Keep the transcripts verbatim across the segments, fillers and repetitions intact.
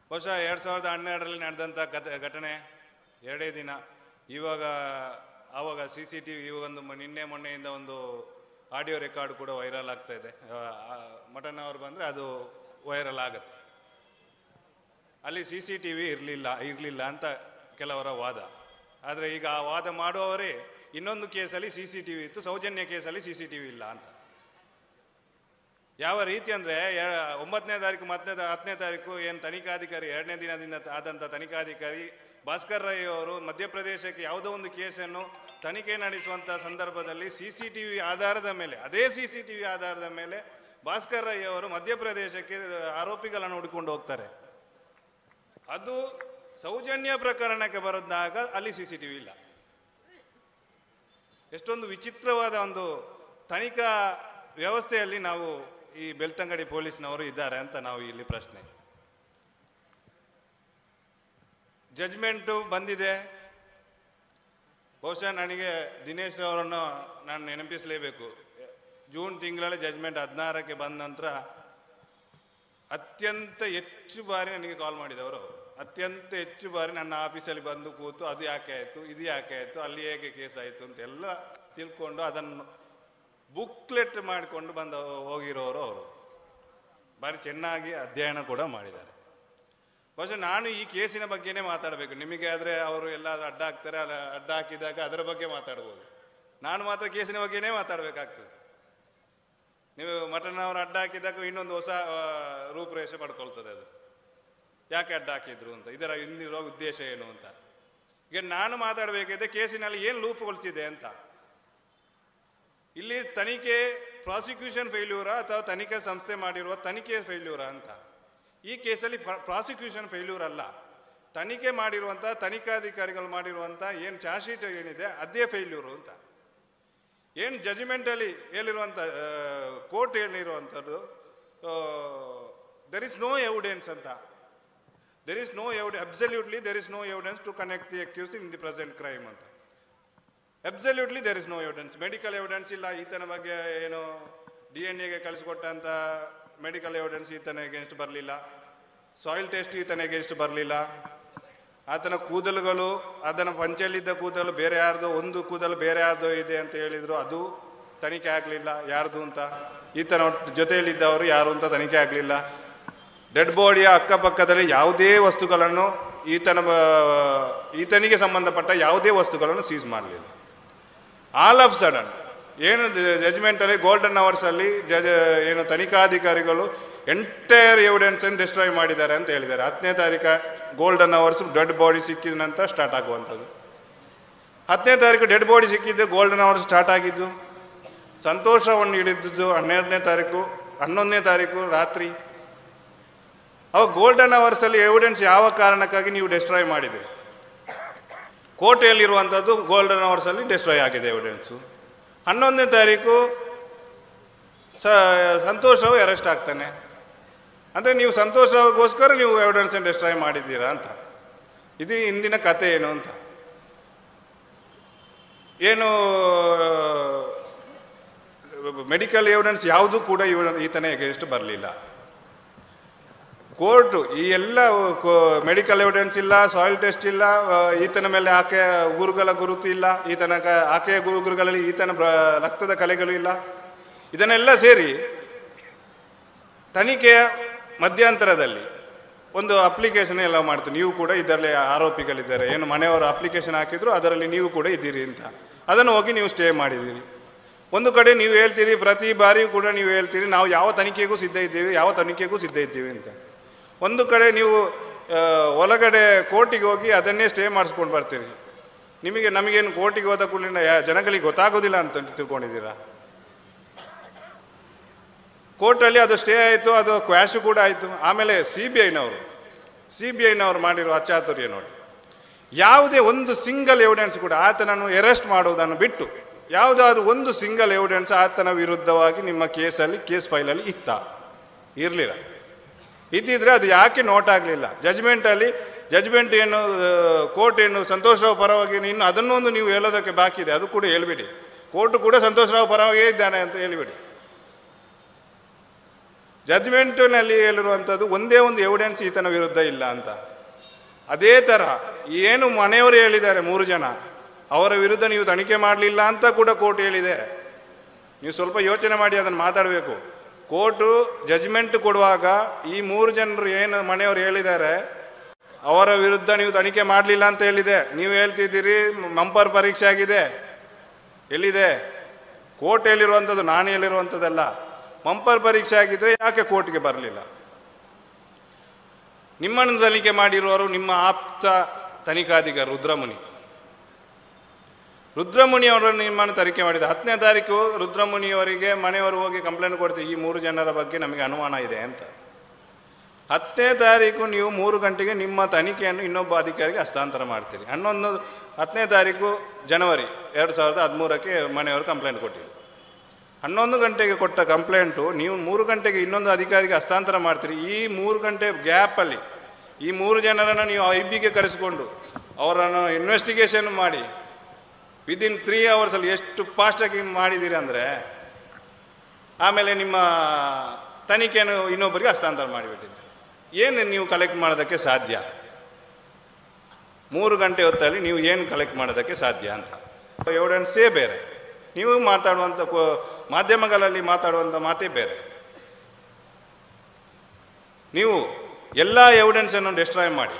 ಬಹುಶಃ ಎರಡು ಸಾವಿರದ ಹನ್ನೆರಡರಲ್ಲಿ ನಡೆದಂಥ ಘಟನೆ ಎರಡೇ ದಿನ. ಇವಾಗ ಆವಾಗ ಸಿ ಸಿ ಟಿ ವಿ ಒಂದು ನಿನ್ನೆ ಮೊನ್ನೆಯಿಂದ ಒಂದು ಆಡಿಯೋ ರೆಕಾರ್ಡ್ ಕೂಡ ವೈರಲ್ ಆಗ್ತಾ ಇದೆ. ಮಟನ್ ಅವರು ಬಂದರೆ ಅದು ವೈರಲ್ ಆಗುತ್ತೆ. ಅಲ್ಲಿ ಸಿ ಸಿ ಟಿ ವಿ ಇರಲಿಲ್ಲ ಇರಲಿಲ್ಲ ಅಂತ ಕೆಲವರ ವಾದ. ಆದರೆ ಈಗ ಆ ವಾದ ಮಾಡುವವರೇ ಇನ್ನೊಂದು ಕೇಸಲ್ಲಿ ಸಿ ಸಿ ಟಿ ವಿ ಇತ್ತು, ಸೌಜನ್ಯ ಕೇಸಲ್ಲಿ ಸಿ ಸಿ ಟಿ ವಿ ಇಲ್ಲ ಅಂತ. ಯಾವ ರೀತಿ ಅಂದರೆ ಒಂಬತ್ತನೇ ತಾರೀಕು ಮತ್ತೆ ಹತ್ತನೇ ತಾರೀಕು ಏನು ತನಿಖಾಧಿಕಾರಿ ಎರಡನೇ ದಿನದಿಂದ ಆದಂಥ ತನಿಖಾಧಿಕಾರಿ ಭಾಸ್ಕರ್ ರೈ ಅವರು ಮಧ್ಯಪ್ರದೇಶಕ್ಕೆ ಯಾವುದೋ ಒಂದು ಕೇಸನ್ನು ತನಿಖೆ ನಡೆಸುವಂಥ ಸಂದರ್ಭದಲ್ಲಿ ಸಿ ಸಿ ಟಿ ವಿ ಆಧಾರದ ಮೇಲೆ ಅದೇ ಸಿ ಸಿ ಟಿ ವಿ ಆಧಾರದ ಮೇಲೆ ಭಾಸ್ಕರ್ ರೈ ಅವರು ಮಧ್ಯಪ್ರದೇಶಕ್ಕೆ ಆರೋಪಿಗಳನ್ನು ಹುಡುಕೊಂಡು ಹೋಗ್ತಾರೆ. ಅದು ಸೌಜನ್ಯ ಪ್ರಕರಣಕ್ಕೆ ಬರೋದಾಗ ಅಲ್ಲಿ ಸಿ ಸಿ ಟಿ ವಿ ಇಲ್ಲ. ಎಷ್ಟೊಂದು ವಿಚಿತ್ರವಾದ ಒಂದು ತನಿಖಾ ವ್ಯವಸ್ಥೆಯಲ್ಲಿ ನಾವು ಈ ಬೆಳ್ತಂಗಡಿ ಪೊಲೀಸ್ನವರು ಇದ್ದಾರೆ ಅಂತ ನಾವು ಇಲ್ಲಿ ಪ್ರಶ್ನೆ. ಜಡ್ಜ್ಮೆಂಟು ಬಂದಿದೆ. ಬಹುಶಃ ನನಗೆ ದಿನೇಶ್ ಅವರನ್ನು ನಾನು ನೆನಪಿಸಲೇಬೇಕು. ಜೂನ್ ತಿಂಗಳಲ್ಲಿ ಜಡ್ಜ್ಮೆಂಟ್ ಹದಿನಾರಕ್ಕೆ ಬಂದ ನಂತರ ಅತ್ಯಂತ ಹೆಚ್ಚು ಬಾರಿ ನನಗೆ ಕಾಲ್ ಮಾಡಿದವರು. ಅತ್ಯಂತ ಹೆಚ್ಚು ಬಾರಿ ನನ್ನ ಆಫೀಸಲ್ಲಿ ಬಂದು ಕೂತು ಅದು ಯಾಕೆ ಆಯಿತು, ಇದು ಯಾಕೆ ಆಯಿತು, ಅಲ್ಲಿ ಹೇಗೆ ಕೇಸ್ ಆಯಿತು ಅಂತೆಲ್ಲ ತಿಳ್ಕೊಂಡು ಅದನ್ನು ಬುಕ್ಲೆಟ್ ಮಾಡಿಕೊಂಡು ಬಂದು ಹೋಗಿರೋರು ಅವರು. ಭಾರಿ ಚೆನ್ನಾಗಿ ಅಧ್ಯಯನ ಕೂಡ ಮಾಡಿದ್ದಾರೆ. ಬಹುಶಃ ನಾನು ಈ ಕೇಸಿನ ಬಗ್ಗೆನೇ ಮಾತಾಡಬೇಕು. ನಿಮಗೆ ಆದರೆ ಅವರು ಎಲ್ಲ ಅಡ್ಡ ಹಾಕ್ತಾರೆ, ಅಡ್ಡ ಹಾಕಿದಾಗ ಅದರ ಬಗ್ಗೆ ಮಾತಾಡ್ಬೋದು. ನಾನು ಮಾತ್ರ ಕೇಸಿನ ಬಗ್ಗೆನೇ ಮಾತಾಡಬೇಕಾಗ್ತದೆ. ನೀವು ಮಟನ್ ಅವರು ಅಡ್ಡ ಹಾಕಿದಾಗ ಇನ್ನೊಂದು ಹೊಸ ರೂಪುರೇಷೆ ಪಡ್ಕೊಳ್ತದೆ. ಅದು ಯಾಕೆ ಅಡ್ಡ ಹಾಕಿದ್ರು ಅಂತ, ಇದರ ಇನ್ನಿರೋ ಉದ್ದೇಶ ಏನು ಅಂತ. ಈಗ ನಾನು ಮಾತಾಡಬೇಕಿದೆ ಕೇಸಿನಲ್ಲಿ ಏನು ಲೂಪುಗೊಳಿಸಿದೆ ಅಂತ. ಇಲ್ಲಿ ತನಿಖೆ ಪ್ರಾಸಿಕ್ಯೂಷನ್ ಫೇಲ್ಯೂರಾ ಅಥವಾ ತನಿಖೆ ಸಂಸ್ಥೆ ಮಾಡಿರುವ ತನಿಖೆ ಫೇಲ್ಯೂರಾ ಅಂತ. ಈ ಕೇಸಲ್ಲಿ ಪ್ರಾಸಿಕ್ಯೂಷನ್ ಫೇಲ್ಯೂರ್ ಅಲ್ಲ, ತನಿಖೆ ಮಾಡಿರುವಂಥ ತನಿಖಾಧಿಕಾರಿಗಳು ಮಾಡಿರುವಂಥ ಏನು ಚಾರ್ಜ್ ಶೀಟ್ ಏನಿದೆ ಅದೇ ಫೇಲ್ಯೂರು ಅಂತ. ಏನು ಜಡ್ಜ್ಮೆಂಟಲ್ಲಿ ಹೇಳಿರುವಂಥ ಕೋರ್ಟ್ ಹೇಳಿರುವಂಥದ್ದು ದೆರ್ ಇಸ್ ನೋ ಎವಿಡೆನ್ಸ್ ಅಂತ. There is no evidence absolutely there is no evidence to connect the accused in the present crime ಅಂತ. Absolutely there is no evidence. Medical evidence ಇಲ್ಲ. ಈತನ ಬಗ್ಗೆ ಏನು ಡಿ ಎನ್ ಎಗೆ ಕಳಿಸ್ಕೊಟ್ಟಂಥ medical evidence ಈತನ against ಬರಲಿಲ್ಲ. ಸಾಯಿಲ್ ಟೆಸ್ಟ್ ಈತನ ಎಗೇನ್ಸ್ಟ್ ಬರಲಿಲ್ಲ. ಆತನ ಕೂದಲುಗಳು ಅದನ್ನು ಪಂಚೆಯಲ್ಲಿದ್ದ ಕೂದಲು ಬೇರೆ ಯಾರ್ದು, ಒಂದು ಕೂದಲು ಬೇರೆ ಯಾರ್ದು ಇದೆ ಅಂತ ಹೇಳಿದರು, ಅದು ತನಿಖೆ ಆಗಲಿಲ್ಲ ಯಾರ್ದು ಅಂತ. ಈತನ ಜೊತೆಯಲ್ಲಿದ್ದವರು ಯಾರು ಅಂತ ತನಿಖೆ ಆಗಲಿಲ್ಲ. ಡೆಡ್ ಬಾಡಿಯ ಅಕ್ಕಪಕ್ಕದಲ್ಲಿ ಯಾವುದೇ ವಸ್ತುಗಳನ್ನು ಈತನ ಈತನಿಗೆ ಸಂಬಂಧಪಟ್ಟ ಯಾವುದೇ ವಸ್ತುಗಳನ್ನು ಸೀಸ್ ಮಾಡಲಿಲ್ಲ. ಆಲ್ ಆಫ್ ಸಡನ್ ಏನು ಜಡ್ಜ್ಮೆಂಟಲ್ಲಿ ಗೋಲ್ಡನ್ ಅವರ್ಸಲ್ಲಿ ಜಜ್ ಏನು ತನಿಖಾಧಿಕಾರಿಗಳು ಎಂಟೈರ್ ಎವಿಡೆನ್ಸನ್ನು ಡಿಸ್ಟ್ರಾಯ್ ಮಾಡಿದ್ದಾರೆ ಅಂತ ಹೇಳಿದ್ದಾರೆ. ಹತ್ತನೇ ತಾರೀಕು ಗೋಲ್ಡನ್ ಅವರ್ಸ್ ಡೆಡ್ ಬಾಡಿ ಸಿಕ್ಕಿದ ನಂತರ ಸ್ಟಾರ್ಟ್ ಆಗುವಂಥದ್ದು. ಹತ್ತನೇ ತಾರೀಕು ಡೆಡ್ ಬಾಡಿ ಸಿಕ್ಕಿದ್ದು ಗೋಲ್ಡನ್ ಅವರ್ಸ್ ಸ್ಟಾರ್ಟ್ ಆಗಿದ್ದು. ಸಂತೋಷವನ್ನು ಹಿಡಿದಿದ್ದು ಹನ್ನೆರಡನೇ ತಾರೀಕು ಹನ್ನೊಂದನೇ ತಾರೀಕು ರಾತ್ರಿ. ಅವಾಗ ಗೋಲ್ಡನ್ ಅವರ್ಸಲ್ಲಿ ಎವಿಡೆನ್ಸ್ ಯಾವ ಕಾರಣಕ್ಕಾಗಿ ನೀವು ಡಿಸ್ಟ್ರಾಯ್ ಮಾಡಿದ್ದೀರಿ? ಕೋಟೆಯಲ್ಲಿರುವಂಥದ್ದು ಗೋಲ್ಡನ್ ಅವರ್ಸಲ್ಲಿ ಡಿಸ್ಟ್ರಾಯ್ ಆಗಿದೆ ಎವಿಡೆನ್ಸು. ಹನ್ನೊಂದನೇ ತಾರೀಕು ಸ ಸಂತೋಷವು ಅರೆಸ್ಟ್ ಆಗ್ತಾನೆ. ಅಂದರೆ ನೀವು ಸಂತೋಷಗೋಸ್ಕರ ನೀವು ಎವಿಡೆನ್ಸನ್ನು ಡಿಸ್ಟ್ರಾಯ್ ಮಾಡಿದ್ದೀರಾ ಅಂತ. ಇದು ಇಂದಿನ ಕತೆ ಏನು ಅಂತ. ಏನು ಮೆಡಿಕಲ್ ಎವಿಡೆನ್ಸ್ ಯಾವುದೂ ಕೂಡ ಇವ ಈತನ ಎಗೇನ್ಸ್ಟ್ ಬರಲಿಲ್ಲ. ಕೋರ್ಟು ಈ ಎಲ್ಲ ಮೆಡಿಕಲ್ ಎವಿಡೆನ್ಸ್ ಇಲ್ಲ, ಸಾಯಿಲ್ ಟೆಸ್ಟ್ ಇಲ್ಲ, ಈತನ ಮೇಲೆ ಆಕೆಯ ಗುರುಗಳ ಗುರುತು ಇಲ್ಲ, ಈತನ ಕ ಆಕೆಯ ಗುರುಗಳಲ್ಲಿ ಈತನ ರಕ್ತದ ಕಲೆಗಳು ಇಲ್ಲ. ಇದನ್ನೆಲ್ಲ ಸೇರಿ ತನಿಖೆಯ ಮಧ್ಯಂತರದಲ್ಲಿ ಒಂದು ಅಪ್ಲಿಕೇಶನ್ ಎಲ್ಲ ಮಾಡ್ತು. ನೀವು ಕೂಡ ಇದರಲ್ಲಿ ಆರೋಪಿಗಳಿದ್ದಾರೆ, ಏನು ಮನೆಯವರು ಅಪ್ಲಿಕೇಶನ್ ಹಾಕಿದ್ರು ಅದರಲ್ಲಿ ನೀವು ಕೂಡ ಇದ್ದೀರಿ ಅಂತ. ಅದನ್ನು ಹೋಗಿ ನೀವು ಸ್ಟೇ ಮಾಡಿದ್ದೀರಿ. ಒಂದು ಕಡೆ ನೀವು ಹೇಳ್ತೀರಿ, ಪ್ರತಿ ಬಾರಿಯೂ ಕೂಡ ನೀವು ಹೇಳ್ತೀರಿ ನಾವು ಯಾವ ತನಿಖೆಗೂ ಸಿದ್ಧ ಇದ್ದೀವಿ, ಯಾವ ತನಿಖೆಗೂ ಸಿದ್ಧ ಇದ್ದೀವಿ ಅಂತ. ಒಂದು ಕಡೆ ನೀವು ಒಳಗಡೆ ಕೋರ್ಟಿಗೆ ಹೋಗಿ ಅದನ್ನೇ ಸ್ಟೇ ಮಾಡಿಸ್ಕೊಂಡು ಬರ್ತೀರಿ. ನಿಮಗೆ ನಮಗೇನು ಕೋರ್ಟಿಗೆ ಹೋದ ಕೂಡಲಿನ ಜನಗಳಿಗೆ ಗೊತ್ತಾಗೋದಿಲ್ಲ ಅಂತ ತಿಳ್ಕೊಂಡಿದ್ದೀರಾ? ಕೋರ್ಟಲ್ಲಿ ಅದು ಸ್ಟೇ ಆಯಿತು, ಅದು ಕ್ವ್ಯಾಶು ಕೂಡ ಆಯಿತು. ಆಮೇಲೆ ಸಿ ಬಿ ಐನವರು ಸಿ ಬಿ ಐನವರು ಮಾಡಿರೋ ಅಚಾತುರ್ಯ ನೋಡಿ. ಯಾವುದೇ ಒಂದು ಸಿಂಗಲ್ ಎವಿಡೆನ್ಸ್ ಕೂಡ ಆತನನ್ನು ಅರೆಸ್ಟ್ ಮಾಡುವುದನ್ನು ಬಿಟ್ಟು ಯಾವುದಾದ್ರೂ ಒಂದು ಸಿಂಗಲ್ ಎವಿಡೆನ್ಸ್ ಆತನ ವಿರುದ್ಧವಾಗಿ ನಿಮ್ಮ ಕೇಸಲ್ಲಿ ಕೇಸ್ ಫೈಲಲ್ಲಿ ಇತ್ತ? ಇರಲಿಲ್ಲ. ಇದ್ದಿದ್ರೆ ಅದು ಯಾಕೆ ನೋಟ್ ಆಗಲಿಲ್ಲ? ಜಡ್ಜ್ಮೆಂಟಲ್ಲಿ ಜಡ್ಜ್ಮೆಂಟ್ ಏನು ಕೋರ್ಟ್ ಏನು ಸಂತೋಷರಾವ್ ಪರವಾಗಿ ಇನ್ನು ಅದನ್ನೊಂದು ನೀವು ಹೇಳೋದಕ್ಕೆ ಬಾಕಿ ಇದೆ, ಅದು ಕೂಡ ಹೇಳ್ಬಿಡಿ. ಕೋರ್ಟ್ ಕೂಡ ಸಂತೋಷರಾವ್ ಪರವಾಗಿಯೇ ಇದ್ದಾನೆ ಅಂತ ಹೇಳಿಬಿಡಿ. ಜಡ್ಜ್ಮೆಂಟಿನಲ್ಲಿ ಹೇಳಿರುವಂಥದ್ದು ಒಂದೇ ಒಂದು ಎವಿಡೆನ್ಸ್ ಈತನ ವಿರುದ್ಧ ಇಲ್ಲ ಅಂತ. ಅದೇ ಥರ ಏನು ಮನೆಯವರು ಹೇಳಿದ್ದಾರೆ ಮೂರು ಜನ, ಅವರ ವಿರುದ್ಧ ನೀವು ತನಿಖೆ ಮಾಡಲಿಲ್ಲ ಅಂತ ಕೂಡ ಕೋರ್ಟ್ ಹೇಳಿದೆ. ನೀವು ಸ್ವಲ್ಪ ಯೋಚನೆ ಮಾಡಿ ಅದನ್ನು ಮಾತಾಡಬೇಕು. ಕೋರ್ಟು ಜಡ್ಜ್ಮೆಂಟ್ ಕೊಡುವಾಗ ಈ ಮೂರು ಜನರು ಏನು ಮನೆಯವರು ಹೇಳಿದ್ದಾರೆ ಅವರ ವಿರುದ್ಧ ನೀವು ತನಿಖೆ ಮಾಡಲಿಲ್ಲ ಅಂತ ಹೇಳಿದೆ. ನೀವು ಹೇಳ್ತಿದ್ದೀರಿ ಮಂಪರ್ ಪರೀಕ್ಷೆ ಆಗಿದೆ, ಎಲ್ಲಿದೆ? ಕೋರ್ಟ್ ಹೇಳಿರುವಂಥದ್ದು, ನಾನು ಹೇಳಿರುವಂಥದ್ದಲ್ಲ. ಮಂಪರ್ ಪರೀಕ್ಷೆ ಆಗಿದ್ದರೆ ಯಾಕೆ ಕೋರ್ಟ್ಗೆ ಬರಲಿಲ್ಲ? ನಿಮ್ಮನ್ನು ತನಿಖೆ ಮಾಡಿರುವವರು ನಿಮ್ಮ ಆಪ್ತ ತನಿಖಾಧಿಕಾರಿ ರುದ್ರಮುನಿ. ರುದ್ರಮುನಿ ಅವರನ್ನು ನಿಮ್ಮನ್ನು ತನಿಖೆ ಮಾಡಿದ ಹತ್ತನೇ ತಾರೀಕು ರುದ್ರಮುನಿಯವರಿಗೆ ಮನೆಯವರು ಹೋಗಿ ಕಂಪ್ಲೇಂಟ್ ಕೊಡ್ತೀವಿ, ಈ ಮೂರು ಜನರ ಬಗ್ಗೆ ನಮಗೆ ಅನುಮಾನ ಇದೆ ಅಂತ. ಹತ್ತನೇ ತಾರೀಕು ನೀವು ಮೂರು ಗಂಟೆಗೆ ನಿಮ್ಮ ತನಿಖೆಯನ್ನು ಇನ್ನೊಬ್ಬ ಅಧಿಕಾರಿಗೆ ಹಸ್ತಾಂತರ ಮಾಡ್ತೀರಿ. ಹನ್ನೊಂದು ಹತ್ತನೇ ತಾರೀಕು ಜನವರಿ ಎರಡು ಸಾವಿರದ ಹದಿಮೂರಕ್ಕೆ ಮನೆಯವರು ಕಂಪ್ಲೇಂಟ್ ಕೊಟ್ಟಿದ್ರು. ಹನ್ನೊಂದು ಗಂಟೆಗೆ ಕೊಟ್ಟ ಕಂಪ್ಲೇಂಟು ನೀವು ಮೂರು ಗಂಟೆಗೆ ಇನ್ನೊಂದು ಅಧಿಕಾರಿಗೆ ಹಸ್ತಾಂತರ ಮಾಡ್ತೀರಿ. ಈ ಮೂರು ಗಂಟೆ ಗ್ಯಾಪಲ್ಲಿ ಈ ಮೂರು ಜನರನ್ನು ನೀವು ಐ ಬಿಗೆ ಕರೆಸಿಕೊಂಡು ಅವರನ್ನು ಇನ್ವೆಸ್ಟಿಗೇಷನ್ ಮಾಡಿ ವಿದಿನ್ ತ್ರೀ ಅವರ್ಸಲ್ಲಿ ಎಷ್ಟು ಫಾಸ್ಟಾಗಿ ಮಾಡಿದ್ದೀರಿ ಅಂದರೆ, ಆಮೇಲೆ ನಿಮ್ಮ ತನಿಖೆಯನ್ನು ಇನ್ನೊಬ್ಬರಿಗೆ ಹಸ್ತಾಂತರ ಮಾಡಿಬಿಟ್ಟಿದ್ದೀರಿ. ಏನು ನೀವು ಕಲೆಕ್ಟ್ ಮಾಡೋದಕ್ಕೆ ಸಾಧ್ಯ? ಮೂರು ಗಂಟೆ ಹೊತ್ತಲ್ಲಿ ನೀವು ಏನು ಕಲೆಕ್ಟ್ ಮಾಡೋದಕ್ಕೆ ಸಾಧ್ಯ ಅಂತ ಎವಿಡೆನ್ಸೇ ಬೇರೆ. ನೀವು ಮಾತಾಡುವಂಥ ಮಾಧ್ಯಮಗಳಲ್ಲಿ ಮಾತಾಡುವಂಥ ಮಾತೇ ಬೇರೆ. ನೀವು ಎಲ್ಲ ಎವಿಡೆನ್ಸನ್ನು ಡಿಸ್ಟ್ರಾಯ್ ಮಾಡಿ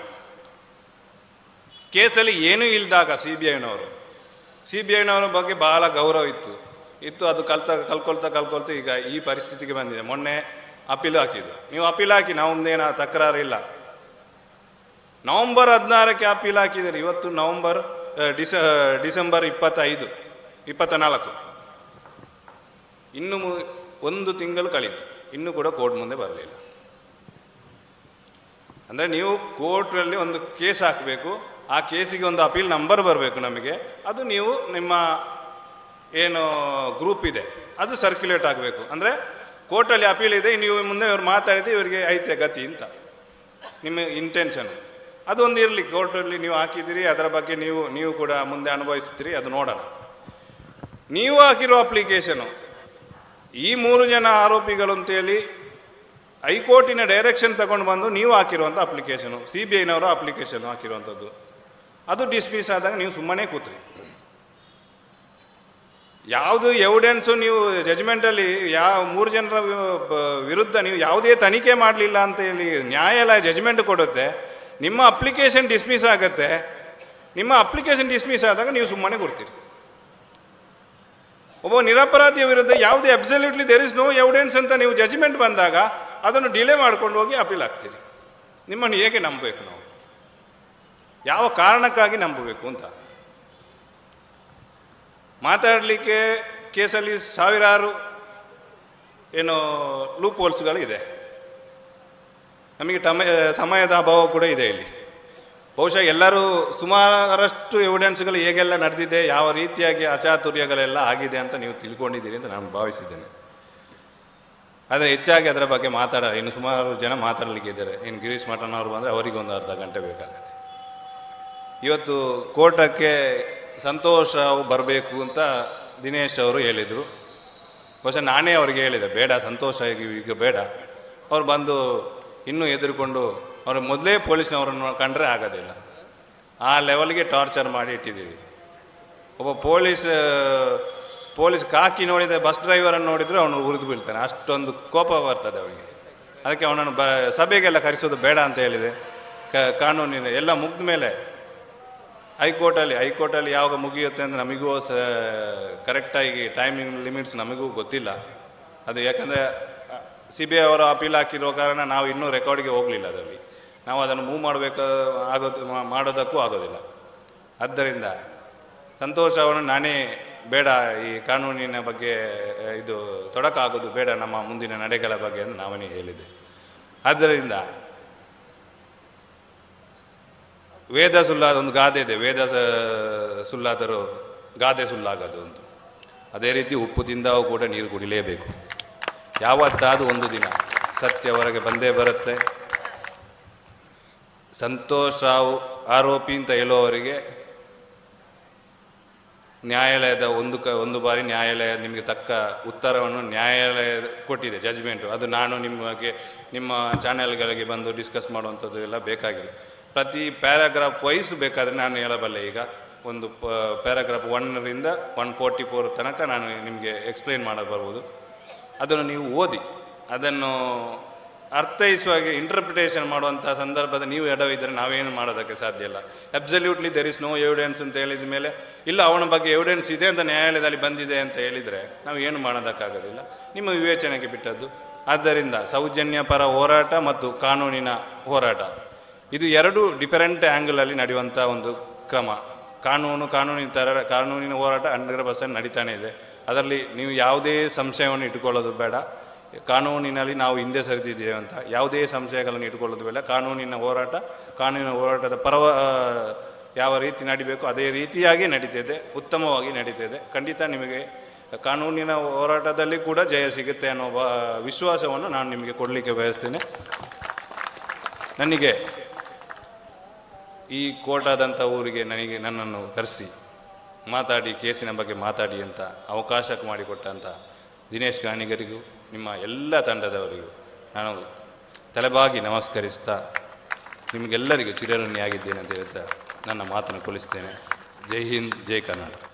ಕೇಸಲ್ಲಿ ಏನೂ ಇಲ್ಲದಾಗ ಸಿ ಬಿ ಐನವರು ಸಿ ಬಿ ಐನವರ ಬಗ್ಗೆ ಬಹಳ ಗೌರವ ಇತ್ತು ಇತ್ತು ಅದು ಕಲ್ತಾ ಕಲ್ಕೊಳ್ತಾ ಕಲ್ಕೊಳ್ತಾ ಈಗ ಈ ಪರಿಸ್ಥಿತಿಗೆ ಬಂದಿದೆ. ಮೊನ್ನೆ ಅಪೀಲ್ ಹಾಕಿದ್ದು, ನೀವು ಅಪೀಲ್ ಹಾಕಿ, ನಾವೊಂದೇನು ತಕರಾರು ಇಲ್ಲ. ನವಂಬರ್ ಹದಿನಾರಕ್ಕೆ ಅಪೀಲ್ ಹಾಕಿದ್ದೀರಿ, ಇವತ್ತು ನವಂಬರ್ ಡಿಸ ಡಿಸೆಂಬರ್ ಇಪ್ಪತ್ತೈದು ಇಪ್ಪತ್ತ ನಾಲ್ಕು ಇನ್ನು ಒಂದು ತಿಂಗಳು ಕಳೀತು, ಇನ್ನೂ ಕೂಡ ಕೋರ್ಟ್ ಮುಂದೆ ಬರಲಿಲ್ಲ. ಅಂದರೆ ನೀವು ಕೋರ್ಟ್ರಲ್ಲಿ ಒಂದು ಕೇಸ್ ಹಾಕಬೇಕು, ಆ ಕೇಸಿಗೆ ಒಂದು ಅಪೀಲ್ ನಂಬರ್ ಬರಬೇಕು ನಮಗೆ, ಅದು ನೀವು ನಿಮ್ಮ ಏನು ಗ್ರೂಪ್ ಇದೆ ಅದು ಸರ್ಕ್ಯುಲೇಟ್ ಆಗಬೇಕು. ಅಂದರೆ ಕೋರ್ಟಲ್ಲಿ ಅಪೀಲ್ ಇದೆ, ನೀವು ಮುಂದೆ ಇವ್ರು ಮಾತಾಡಿದ್ರೆ ಇವರಿಗೆ ಐತೆ ಗತಿ ಅಂತ ನಿಮ್ಮ ಇಂಟೆನ್ಷನ್ ಅದು ಒಂದು ಇರಲಿ. ಕೋರ್ಟಲ್ಲಿ ನೀವು ಹಾಕಿದ್ದೀರಿ, ಅದರ ಬಗ್ಗೆ ನೀವು ನೀವು ಕೂಡ ಮುಂದೆ ಅನುಭವಿಸ್ತೀರಿ, ಅದು ನೋಡೋಣ. ನೀವು ಹಾಕಿರೋ ಅಪ್ಲಿಕೇಶನು ಈ ಮೂರು ಜನ ಆರೋಪಿಗಳು ಅಂತೇಳಿ ಹೈಕೋರ್ಟಿನ ಡೈರೆಕ್ಷನ್ ತಗೊಂಡು ಬಂದು ನೀವು ಹಾಕಿರುವಂಥ ಅಪ್ಲಿಕೇಶನು, ಸಿ ಬಿ ಐನವರು ಅಪ್ಲಿಕೇಶನ್ ಹಾಕಿರುವಂಥದ್ದು, ಅದು ಡಿಸ್ಮಿಸ್ ಆದಾಗ ನೀವು ಸುಮ್ಮನೆ ಕೂತ್ರಿ. ಯಾವುದು ಎವಿಡೆನ್ಸು ನೀವು ಜಜ್ಮೆಂಟಲ್ಲಿ ಯಾವ ಮೂರು ಜನರ ವಿರುದ್ಧ ನೀವು ಯಾವುದೇ ತನಿಖೆ ಮಾಡಲಿಲ್ಲ ಅಂತ ಹೇಳಿ ನ್ಯಾಯಾಲಯ ಜಜ್ಮೆಂಟ್ ಕೊಡುತ್ತೆ, ನಿಮ್ಮ ಅಪ್ಲಿಕೇಶನ್ ಡಿಸ್ಮಿಸ್ ಆಗುತ್ತೆ. ನಿಮ್ಮ ಅಪ್ಲಿಕೇಶನ್ ಡಿಸ್ಮಿಸ್ ಆದಾಗ ನೀವು ಸುಮ್ಮನೆ ಕೊಡ್ತೀರಿ. ಒಬ್ಬ ನಿರಪರಾಧಿಯ ವಿರುದ್ಧ ಯಾವುದೇ absolutely there is no evidence ಅಂತ ನೀವು ಜಜ್ಮೆಂಟ್ ಬಂದಾಗ ಅದನ್ನು ಡಿಲೇ ಮಾಡ್ಕೊಂಡು ಹೋಗಿ ಅಪೀಲ್ ಆಗ್ತೀರಿ. ನಿಮ್ಮನ್ನು ಹೇಗೆ ನಂಬಬೇಕು ನಾವು? ಯಾವ ಕಾರಣಕ್ಕಾಗಿ ನಂಬಬೇಕು ಅಂತ ಮಾತಾಡಲಿಕ್ಕೆ ಕೇಸಲ್ಲಿ ಸಾವಿರಾರು ಏನು ಲೂಪ್ ಹೋಲ್ಸ್ಗಳಿದೆ. ನಮಗೆ ಟಮ ಸಮಯದ ಅಭಾವ ಕೂಡ ಇದೆ ಇಲ್ಲಿ. ಬಹುಶಃ ಎಲ್ಲರೂ ಸುಮಾರಷ್ಟು ಎವಿಡೆನ್ಸ್ಗಳು ಹೇಗೆಲ್ಲ ನಡೆದಿದೆ, ಯಾವ ರೀತಿಯಾಗಿ ಅಚಾತುರ್ಯಗಳೆಲ್ಲ ಆಗಿದೆ ಅಂತ ನೀವು ತಿಳ್ಕೊಂಡಿದ್ದೀರಿ ಅಂತ ನಾನು ಭಾವಿಸಿದ್ದೇನೆ. ಆದರೆ ಹೆಚ್ಚಾಗಿ ಅದರ ಬಗ್ಗೆ ಮಾತಾಡ ಇನ್ನು ಸುಮಾರು ಜನ ಮಾತಾಡಲಿಕ್ಕೆ ಇದ್ದಾರೆ. ಇನ್ನು ಗಿರೀಶ್ ಮಠನ್ ಅವರು ಬಂದರೆ ಅವರಿಗೊಂದು ಅರ್ಧ ಗಂಟೆ ಬೇಕಾಗುತ್ತೆ. ಇವತ್ತು ಕೋರ್ಟಕ್ಕೆ ಸಂತೋಷ್ ರಾವ್ ಬರಬೇಕು ಅಂತ ದಿನೇಶ್ ಅವರು ಹೇಳಿದರು. ಬಹುಶಃ ನಾನೇ ಅವ್ರಿಗೆ ಹೇಳಿದೆ, ಬೇಡ ಸಂತೋಷ ಈಗ ಬೇಡ. ಅವ್ರು ಬಂದು ಇನ್ನೂ ಎದುರುಕೊಂಡು ಅವರು ಮೊದಲೇ ಪೊಲೀಸ್ನವರನ್ನು ಕಂಡ್ರೆ ಆಗೋದಿಲ್ಲ, ಆ ಲೆವೆಲ್ಗೆ ಟಾರ್ಚರ್ ಮಾಡಿ ಇಟ್ಟಿದ್ದೀವಿ. ಒಬ್ಬ ಪೊಲೀಸ್ ಪೊಲೀಸ್ ಕಾಕಿ ನೋಡಿದರೆ ಬಸ್ ಡ್ರೈವರನ್ನು ನೋಡಿದರೆ ಅವನು ಉರಿದು ಬೀಳ್ತಾನೆ, ಅಷ್ಟೊಂದು ಕೋಪ ಬರ್ತದೆ ಅವನಿಗೆ. ಅದಕ್ಕೆ ಅವನನ್ನು ಬ ಸಭೆಗೆಲ್ಲ ಕರೆಸೋದು ಬೇಡ ಅಂತ ಹೇಳಿದೆ. ಕ ಕಾನೂನಿನ ಎಲ್ಲ ಮುಗಿದ ಮೇಲೆ ಹೈಕೋರ್ಟಲ್ಲಿ ಹೈಕೋರ್ಟಲ್ಲಿ ಯಾವಾಗ ಮುಗಿಯುತ್ತೆ ಅಂದರೆ ನಮಗೂ ಸ ಕರೆಕ್ಟಾಗಿ ಟೈಮಿಂಗ್ ಲಿಮಿಟ್ಸ್ ನಮಗೂ ಗೊತ್ತಿಲ್ಲ. ಅದು ಯಾಕಂದರೆ ಸಿ ಬಿ ಐ ಅವರು ಅಪೀಲ್ ಹಾಕಿರೋ ಕಾರಣ ನಾವು ಇನ್ನೂ ರೆಕಾರ್ಡಿಗೆ ಹೋಗಲಿಲ್ಲ. ಅದರಲ್ಲಿ ನಾವು ಅದನ್ನು ಮೂವ್ ಮಾಡಬೇಕು ಆಗೋದು ಮಾಡೋದಕ್ಕೂ ಆಗೋದಿಲ್ಲ. ಆದ್ದರಿಂದ ಸಂತೋಷ್ ಅವನು ನಾನೇ ಬೇಡ, ಈ ಕಾನೂನಿನ ಬಗ್ಗೆ ಇದು ತೊಡಕಾಗೋದು ಬೇಡ ನಮ್ಮ ಮುಂದಿನ ನಡೆಗಳ ಬಗ್ಗೆ ಅಂತ ನಾವೇ ಹೇಳಿದೆ. ಆದ್ದರಿಂದ ವೇದ ಸುಳ್ಳಾದ ಒಂದು ಗಾದೆ ಇದೆ, ವೇದ ಸುಳ್ಳಾದರೂ ಗಾದೆ ಸುಳ್ಳಾಗದು ಅಂತ. ಅದೇ ರೀತಿ ಉಪ್ಪು ತಿಂದವು ಕೂಡ ನೀರು ಕುಡಿಲೇಬೇಕು. ಯಾವತ್ತಾದರೂ ಒಂದು ದಿನ ಸತ್ಯ ಹೊರಗೆ ಬಂದೇ ಬರುತ್ತೆ. ಸಂತೋಷ್ ರಾವ್ ಆರೋಪಿ ಅಂತ ಹೇಳುವವರಿಗೆ ನ್ಯಾಯಾಲಯದ ಒಂದು ಕ ಒಂದು ಬಾರಿ ನ್ಯಾಯಾಲಯ ನಿಮಗೆ ತಕ್ಕ ಉತ್ತರವನ್ನು ನ್ಯಾಯಾಲಯ ಕೊಟ್ಟಿದೆ, ಜಜ್ಮೆಂಟು. ಅದು ನಾನು ನಿಮಗೆ ನಿಮ್ಮ ಚಾನೆಲ್ಗಳಿಗೆ ಬಂದು ಡಿಸ್ಕಸ್ ಮಾಡುವಂಥದ್ದು ಎಲ್ಲ ಬೇಕಾಗಿಲ್ಲ. ಪ್ರತಿ ಪ್ಯಾರಾಗ್ರಾಫ್ ವೈಸ್ ಬೇಕಾದರೆ ನಾನು ಹೇಳಬಲ್ಲೆ. ಈಗ ಒಂದು ಪ ಪ್ಯಾರಾಗ್ರಾಫ್ ಒನ್ನರಿಂದ ಒನ್ ಫೋರ್ಟಿ ಫೋರ್ ತನಕ ನಾನು ನಿಮಗೆ ಎಕ್ಸ್ಪ್ಲೈನ್ ಮಾಡಲು ಬರ್ಬೋದು. ಅದನ್ನು ನೀವು ಓದಿ ಅದನ್ನು ಅರ್ಥೈಸುವಾಗೆ ಇಂಟರ್ಪ್ರಿಟೇಷನ್ ಮಾಡುವಂಥ ಸಂದರ್ಭದ ನೀವು ಎಡವಿದ್ದರೆ ನಾವೇನು ಮಾಡೋದಕ್ಕೆ ಸಾಧ್ಯ ಇಲ್ಲ. Absolutely there is no evidence ಅಂತ ಹೇಳಿದ ಮೇಲೆ, ಇಲ್ಲ ಅವನ ಬಗ್ಗೆ ಎವಿಡೆನ್ಸ್ ಇದೆ ಅಂತ ನ್ಯಾಯಾಲಯದಲ್ಲಿ ಬಂದಿದೆ ಅಂತ ಹೇಳಿದರೆ ನಾವು ಏನು ಮಾಡೋದಕ್ಕಾಗೋದಿಲ್ಲ, ನಿಮ್ಮ ವಿವೇಚನೆಗೆ ಬಿಟ್ಟದ್ದು. ಆದ್ದರಿಂದ ಸೌಜನ್ಯ ಪರ ಹೋರಾಟ ಮತ್ತು ಕಾನೂನಿನ ಹೋರಾಟ ಇದು ಎರಡು ಡಿಫರೆಂಟ್ ಆ್ಯಂಗಲಲ್ಲಿ ನಡೆಯುವಂಥ ಒಂದು ಕ್ರಮ. ಕಾನೂನು ಕಾನೂನಿನ ಥರ ಕಾನೂನಿನ ಹೋರಾಟ ಹಂಡ್ರೆಡ್ ಪರ್ಸೆಂಟ್ ನಡೀತಾನೆ ಇದೆ. ಅದರಲ್ಲಿ ನೀವು ಯಾವುದೇ ಸಂಶಯವನ್ನು ಇಟ್ಕೊಳ್ಳೋದು ಬೇಡ. ಕಾನೂನಿನಲ್ಲಿ ನಾವು ಹಿಂದೆ ಸರಿದಿದ್ದೇವೆ ಅಂತ ಯಾವುದೇ ಸಂಶಯಗಳನ್ನು ಇಟ್ಕೊಳ್ಳೋದು ಬೇಡ. ಕಾನೂನಿನ ಹೋರಾಟ ಕಾನೂನಿನ ಹೋರಾಟದ ಪರವ ಯಾವ ರೀತಿ ನಡಿಬೇಕು ಅದೇ ರೀತಿಯಾಗಿ ನಡೀತಿದೆ, ಉತ್ತಮವಾಗಿ ನಡೀತಿದೆ. ಖಂಡಿತ ನಿಮಗೆ ಕಾನೂನಿನ ಹೋರಾಟದಲ್ಲಿ ಕೂಡ ಜಯ ಸಿಗುತ್ತೆ ಅನ್ನೋ ವಿಶ್ವಾಸವನ್ನು ನಾನು ನಿಮಗೆ ಕೊಡಲಿಕ್ಕೆ ಬಯಸ್ತೇನೆ. ನನಗೆ ಈ ಕೋಟಾದಂಥ ಊರಿಗೆ ನನಗೆ ನನ್ನನ್ನು ಕರೆಸಿ ಮಾತಾಡಿ ಕೇಸಿನ ಬಗ್ಗೆ ಮಾತಾಡಿ ಅಂತ ಅವಕಾಶ ಮಾಡಿಕೊಟ್ಟಂಥ ದಿನೇಶ್ ಗಾಣಿಗರಿಗೂ ನಿಮ್ಮ ಎಲ್ಲ ತಂಡದವರಿಗೂ ನಾನು ತಲೆಬಾಗಿ ನಮಸ್ಕರಿಸ್ತಾ ನಿಮಗೆಲ್ಲರಿಗೂ ಚಿರಋಣಿಯಾಗಿದ್ದೇನೆ ಅಂತ ಹೇಳ್ತಾ ನನ್ನ ಮಾತನ್ನು ಕೊಲಿಸ್ತೇನೆ. ಜೈ ಹಿಂದ್, ಜೈ ಕರ್ನಾಟಕ.